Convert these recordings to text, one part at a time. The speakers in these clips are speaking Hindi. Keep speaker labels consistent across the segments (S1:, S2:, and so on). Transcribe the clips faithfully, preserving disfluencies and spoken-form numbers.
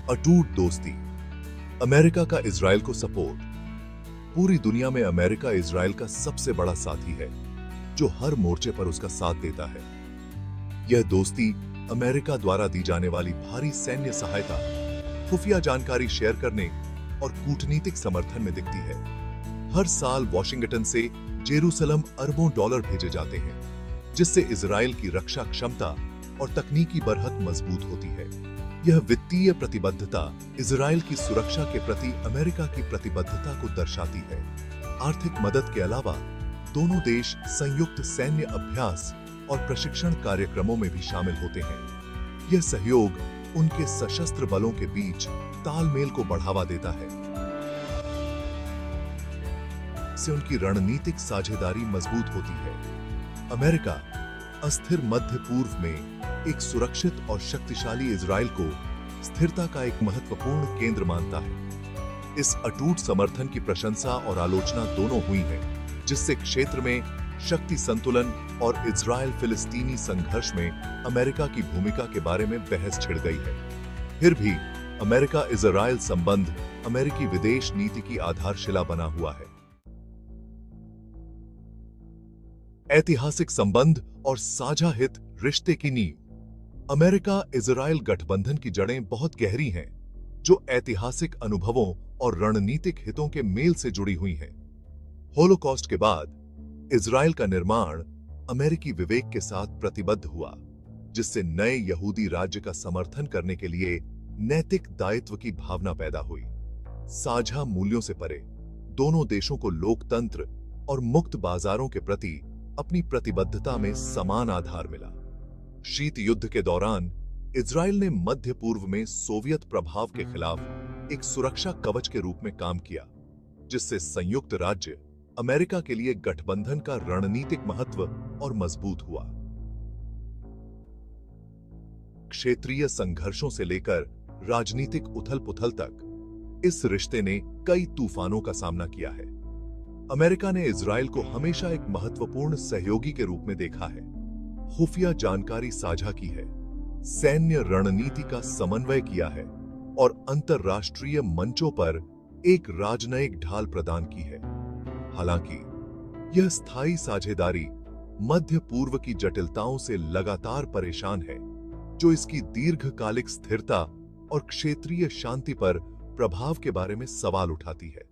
S1: अटूट दोस्ती। अमेरिका का इजराइल को सपोर्ट। पूरी दुनिया में अमेरिका इजराइल का सबसे बड़ा साथी है, जो हर मोर्चे पर उसका साथ देता है। यह दोस्ती अमेरिका द्वारा दी जाने वाली भारी सैन्य सहायता, खुफिया जानकारी शेयर करने और कूटनीतिक समर्थन में दिखती है। हर साल वॉशिंगटन से जेरूसलम अरबों डॉलर भेजे जाते हैं, जिससे इजराइल की रक्षा क्षमता और तकनीकी बरहत मजबूत होती है। यह वित्तीय प्रतिबद्धता इजराइल की सुरक्षा के प्रति अमेरिका की प्रतिबद्धता को दर्शाती है। आर्थिक मदद के अलावा दोनों देश संयुक्त सैन्य अभ्यास और प्रशिक्षण कार्यक्रमों में भी शामिल होते हैं। यह सहयोग उनके सशस्त्र बलों के बीच तालमेल को बढ़ावा देता है, से उनकी रणनीतिक साझेदारी मजबूत होती है। अमेरिका अस्थिर मध्य पूर्व में एक सुरक्षित और शक्तिशाली इजराइल को स्थिरता का एक महत्वपूर्ण केंद्र मानता है। इस अटूट समर्थन की प्रशंसा और आलोचना दोनों हुई है, जिससे क्षेत्र में शक्ति संतुलन और इजराइल फिलिस्तीनी संघर्ष में अमेरिका की भूमिका के बारे में बहस छिड़ गई है। फिर भी अमेरिका इजराइल संबंध अमेरिकी विदेश नीति की आधारशिला बना हुआ है। ऐतिहासिक संबंध और साझा हित रिश्ते की नींव। अमेरिका इजराइल गठबंधन की जड़ें बहुत गहरी हैं, जो ऐतिहासिक अनुभवों और रणनीतिक हितों के मेल से जुड़ी हुई हैं। होलोकॉस्ट के बाद इजराइल का निर्माण अमेरिकी विवेक के साथ प्रतिबद्ध हुआ, जिससे नए यहूदी राज्य का समर्थन करने के लिए नैतिक दायित्व की भावना पैदा हुई। साझा मूल्यों से परे दोनों देशों को लोकतंत्र और मुक्त बाजारों के प्रति अपनी प्रतिबद्धता में समान आधार मिला। शीत युद्ध के दौरान इजराइल ने मध्य पूर्व में सोवियत प्रभाव के खिलाफ एक सुरक्षा कवच के रूप में काम किया, जिससे संयुक्त राज्य अमेरिका के लिए गठबंधन का रणनीतिक महत्व और मजबूत हुआ। क्षेत्रीय संघर्षों से लेकर राजनीतिक उथल-पुथल तक इस रिश्ते ने कई तूफानों का सामना किया है। अमेरिका ने इजराइल को हमेशा एक महत्वपूर्ण सहयोगी के रूप में देखा है, खुफिया जानकारी साझा की है, सैन्य रणनीति का समन्वय किया है और अंतरराष्ट्रीय मंचों पर एक राजनयिक ढाल प्रदान की है। हालांकि यह स्थायी साझेदारी मध्य पूर्व की जटिलताओं से लगातार परेशान है, जो इसकी दीर्घकालिक स्थिरता और क्षेत्रीय शांति पर प्रभाव के बारे में सवाल उठाती है।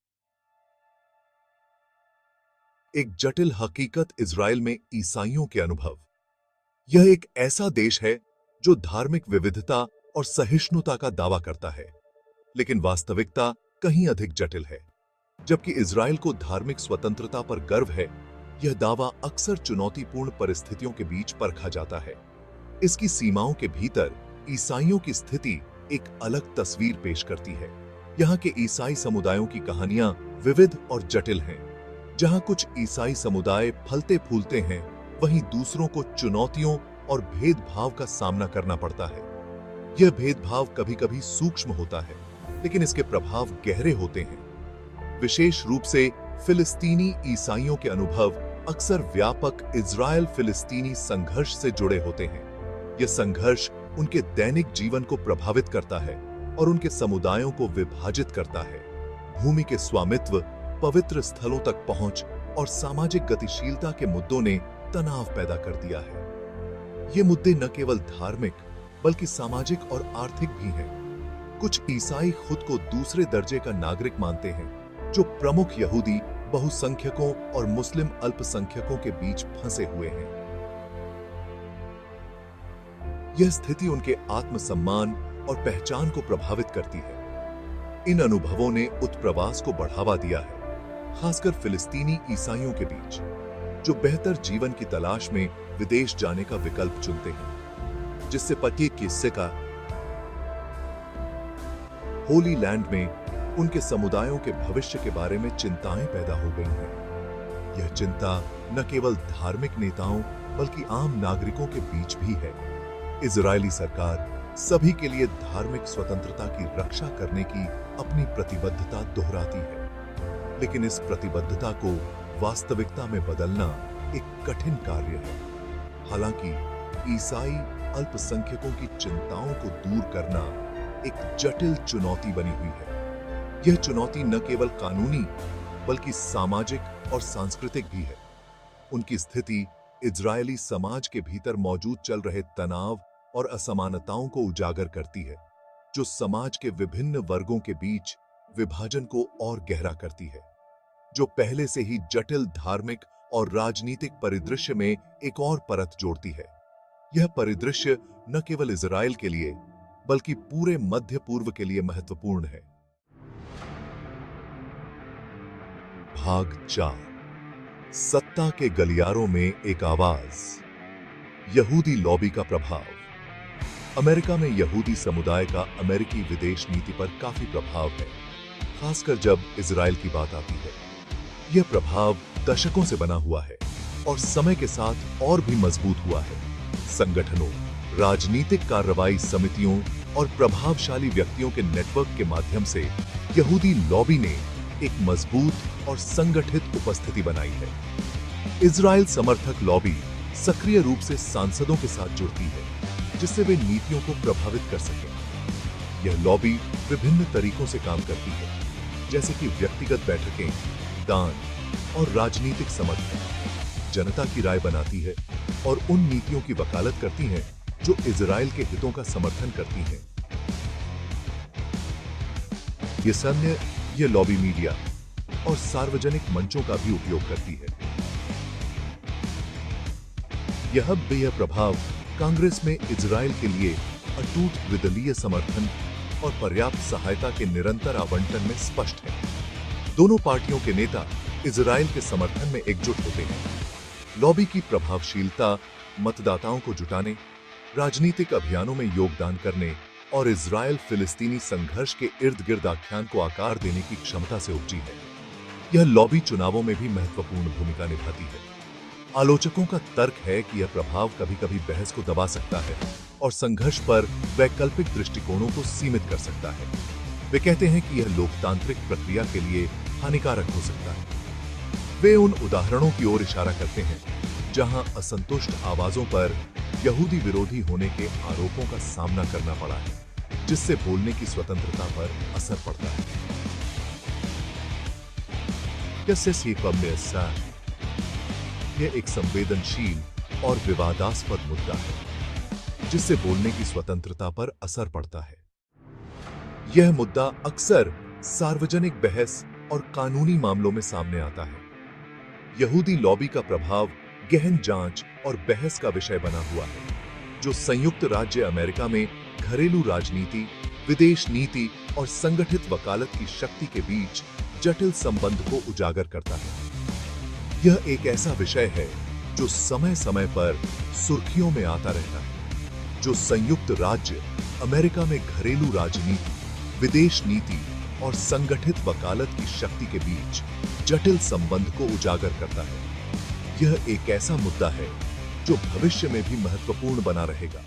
S1: एक जटिल हकीकत इजराइल में ईसाइयों के अनुभव। यह एक ऐसा देश है जो धार्मिक विविधता और सहिष्णुता का दावा करता है, लेकिन वास्तविकता कहीं अधिक जटिल है। जबकि इजराइल को धार्मिक स्वतंत्रता पर गर्व है, यह दावा अक्सर चुनौतीपूर्ण परिस्थितियों के बीच परखा जाता है। इसकी सीमाओं के भीतर ईसाइयों की स्थिति एक अलग तस्वीर पेश करती है। यहाँ के ईसाई समुदायों की कहानियां विविध और जटिल हैं। जहां कुछ ईसाई समुदाय फलते फूलते हैं, वहीं दूसरों को चुनौतियों और भेदभाव का सामना करना पड़ता है। यह भेदभाव कभी-कभी सूक्ष्म होता है, लेकिन इसके प्रभाव गहरे होते हैं। विशेष रूप से फिलिस्तीनी ईसाइयों के अनुभव अक्सर व्यापक इजराइल फिलिस्तीनी संघर्ष से जुड़े होते हैं। यह संघर्ष उनके दैनिक जीवन को प्रभावित करता है और उनके समुदायों को विभाजित करता है। भूमि के स्वामित्व, पवित्र स्थलों तक पहुंच और सामाजिक गतिशीलता के मुद्दों ने तनाव पैदा कर दिया है। ये मुद्दे न केवल धार्मिक बल्कि सामाजिक और आर्थिक भी हैं। कुछ ईसाई खुद को दूसरे दर्जे का नागरिक मानते हैं, जो प्रमुख यहूदी बहुसंख्यकों और मुस्लिम अल्पसंख्यकों के बीच फंसे हुए हैं। यह स्थिति उनके आत्मसम्मान और पहचान को प्रभावित करती है। इन अनुभवों ने उत्प्रवास को बढ़ावा दिया है, खासकर फिलिस्तीनी ईसाइयों के बीच, जो बेहतर जीवन की तलाश में विदेश जाने का विकल्प चुनते हैं, जिससे प्रत्येक किस्से का होली लैंड में उनके समुदायों के भविष्य के बारे में चिंताएं पैदा हो गई हैं। यह चिंता न केवल धार्मिक नेताओं बल्कि आम नागरिकों के बीच भी है। इजरायली सरकार सभी के लिए धार्मिक स्वतंत्रता की रक्षा करने की अपनी प्रतिबद्धता दोहराती है, लेकिन इस प्रतिबद्धता को वास्तविकता में बदलना एक कठिन कार्य है। हालांकि ईसाई अल्पसंख्यकों की चिंताओं को दूर करना एक जटिल चुनौती बनी हुई है। यह चुनौती न केवल कानूनी बल्कि सामाजिक और सांस्कृतिक भी है। उनकी स्थिति इजरायली समाज के भीतर मौजूद चल रहे तनाव और असमानताओं को उजागर करती है, जो समाज के विभिन्न वर्गों के बीच विभाजन को और गहरा करती है, जो पहले से ही जटिल धार्मिक और राजनीतिक परिदृश्य में एक और परत जोड़ती है। यह परिदृश्य न केवल इजराइल के लिए बल्कि पूरे मध्य पूर्व के लिए महत्वपूर्ण है। भाग चार, सत्ता के गलियारों में एक आवाज। यहूदी लॉबी का प्रभाव। अमेरिका में यहूदी समुदाय का अमेरिकी विदेश नीति पर काफी प्रभाव है, खासकर जब इजराइल की बात आती है। यह प्रभाव दशकों से बना हुआ है और समय के साथ और भी मजबूत हुआ है। संगठनों, राजनीतिक कार्रवाई समितियों और प्रभावशाली व्यक्तियों के नेटवर्क के माध्यम से यहूदी लॉबी ने एक मजबूत और संगठित उपस्थिति बनाई है। इजराइल समर्थक लॉबी सक्रिय रूप से सांसदों के साथ जुड़ती है, जिससे वे नीतियों को प्रभावित कर सकें। यह लॉबी विभिन्न तरीकों से काम करती है, जैसे कि व्यक्तिगत बैठकें, दान और राजनीतिक समर्थन। जनता की राय बनाती है और उन नीतियों की वकालत करती हैं जो इजराइल के हितों का समर्थन करती हैं। ये सैन्य ये लॉबी मीडिया और सार्वजनिक मंचों का भी उपयोग करती है। यह बेहद प्रभाव कांग्रेस में इजराइल के लिए अटूट विदलीय समर्थन और पर्याप्त सहायता के निरंतर आवंटन में स्पष्ट है। दोनों पार्टियों के नेता इजराइल के समर्थन में एकजुट होते हैं। लॉबी की प्रभावशीलता मतदाताओं को जुटाने, राजनीतिक अभियानों में योगदान करने और इजराइल फिलिस्तीनी संघर्ष के इर्द गिर्द आख्यान को आकार देने की क्षमता से उपजी है। यह लॉबी चुनावों में भी महत्वपूर्ण भूमिका निभाती है। आलोचकों का तर्क है कि यह प्रभाव कभी-कभी बहस को दबा सकता है और संघर्ष पर वैकल्पिक दृष्टिकोणों को सीमित कर सकता है। वे कहते हैं कि यह लोकतांत्रिक प्रक्रिया के लिए हानिकारक हो सकता है। वे उन उदाहरणों की ओर इशारा करते हैं जहां असंतुष्ट आवाजों पर यहूदी विरोधी होने के आरोपों का सामना करना पड़ा है, जिससे बोलने की स्वतंत्रता पर असर पड़ता है। यह एक संवेदनशील और विवादास्पद मुद्दा है, जिससे बोलने की स्वतंत्रता पर असर पड़ता है। यह मुद्दा अक्सर सार्वजनिक बहस और कानूनी मामलों में सामने आता है। यहूदी लॉबी का प्रभाव गहन जांच और बहस का विषय बना हुआ है, जो संयुक्त राज्य अमेरिका में घरेलू राजनीति, विदेश नीति और संगठित वकालत की शक्ति के बीच जटिल संबंध को उजागर करता है। यह एक ऐसा विषय है जो समय समय पर सुर्खियों में आता रहता है, जो संयुक्त राज्य अमेरिका में घरेलू राजनीति, विदेश नीति और संगठित वकालत की शक्ति के बीच जटिल संबंध को उजागर करता है। यह एक ऐसा मुद्दा है जो भविष्य में भी महत्वपूर्ण बना रहेगा।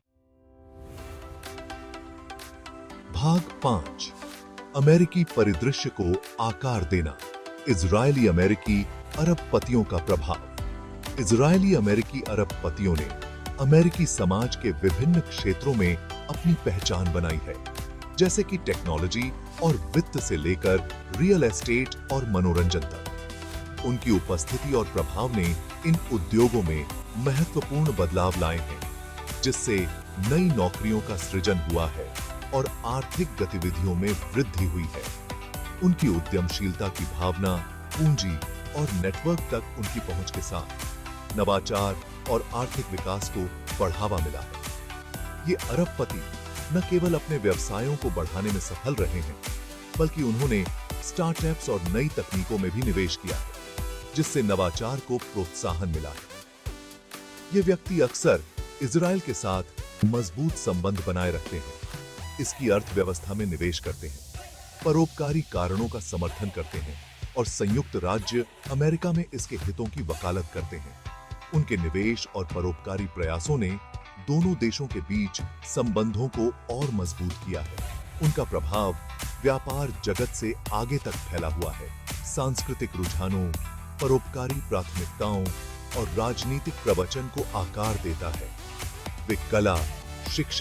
S1: भाग पांच, अमेरिकी परिदृश्य को आकार देना। इजरायली अमेरिकी अरबपतियों का प्रभाव। इजरायली अमेरिकी अरबपतियों ने अमेरिकी समाज के विभिन्न क्षेत्रों में अपनी पहचान बनाई है, जैसे कि टेक्नोलॉजी और वित्त से लेकर रियल एस्टेट और मनोरंजन तक। उनकी उपस्थिति और प्रभाव ने इन उद्योगों में महत्वपूर्ण बदलाव लाए हैं, जिससे नई नौकरियों का सृजन हुआ है और आर्थिक गतिविधियों में वृद्धि हुई है। उनकी उद्यमशीलता की भावना, पूंजी और नेटवर्क तक उनकी पहुंच के साथ नवाचार और आर्थिक विकास को बढ़ावा मिला है। ये अरबपति न केवल अपने व्यवसायों को बढ़ाने में सफल रहे हैं, बल्कि उन्होंने स्टार्टअप्स और नई तकनीकों में भी निवेश किया है, जिससे नवाचार को प्रोत्साहन मिला है। ये व्यक्ति अक्सर इजराइल के साथ मजबूत संबंध बनाए रखते हैं, इसकी अर्थव्यवस्था में निवेश करते हैं, परोपकारी कारणों का समर्थन करते हैं और संयुक्त राज्य अमेरिका में इसके हितों की वकालत करते हैं। उनके निवेश और परोपकारी प्रयासों ने दोनों देशों के बीच संबंधों को और मजबूत किया है। उनका प्रभाव व्यापार जगत से आगे तक फैला हुआ है, सांस्कृतिक रुझानों, परोपकारी प्राथमिकताओं और राजनीतिक प्रवचन को आकार देता है। वे कला, शिक्षा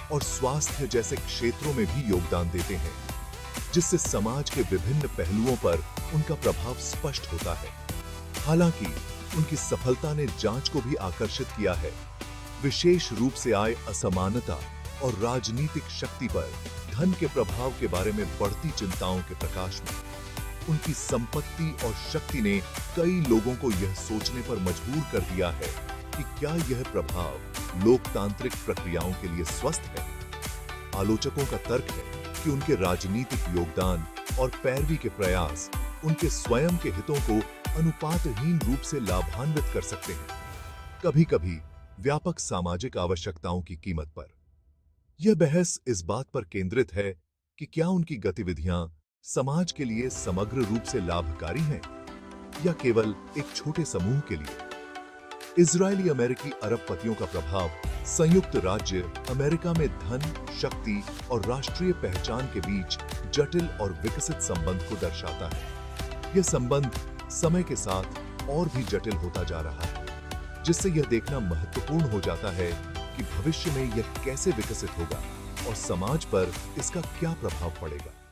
S1: और स्वास्थ्य जैसे क्षेत्रों में भी योगदान देते हैं, जिससे समाज के विभिन्न पहलुओं पर उनका प्रभाव स्पष्ट होता है। हालांकि उनकी सफलता ने जांच को भी आकर्षित किया है, विशेष रूप से आय असमानता और राजनीतिक शक्ति पर धन के प्रभाव के बारे में बढ़ती चिंताओं के प्रकाश में। उनकी संपत्ति और शक्ति ने कई लोगों को यह सोचने पर मजबूर कर दिया है कि क्या यह प्रभाव लोकतांत्रिक प्रक्रियाओं के लिए स्वस्थ है। आलोचकों का तर्क है कि उनके राजनीतिक योगदान और पैरवी के प्रयास उनके स्वयं के हितों को अनुपातहीन रूप से लाभान्वित कर सकते हैं, कभी-कभी व्यापक सामाजिक आवश्यकताओं की कीमत पर। यह बहस इस बात पर केंद्रित है कि क्या उनकी गतिविधियां समाज के लिए समग्र रूप से लाभकारी हैं या केवल एक छोटे समूह के लिए। इजरायली अमेरिकी अरबपतियों का प्रभाव संयुक्त राज्य अमेरिका में धन, शक्ति और राष्ट्रीय पहचान के बीच जटिल और विकसित संबंध को दर्शाता है। यह संबंध समय के साथ और भी जटिल होता जा रहा है, जिससे यह देखना महत्वपूर्ण हो जाता है कि भविष्य में यह कैसे विकसित होगा और समाज पर इसका क्या प्रभाव पड़ेगा।